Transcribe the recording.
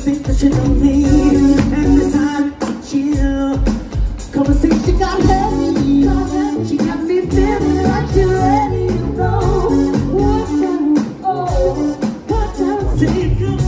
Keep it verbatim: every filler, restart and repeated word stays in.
think that you know me, and this time chill. Conversation got heavy, she got me feeling like she's ready to go. What time? Oh, what time? Take a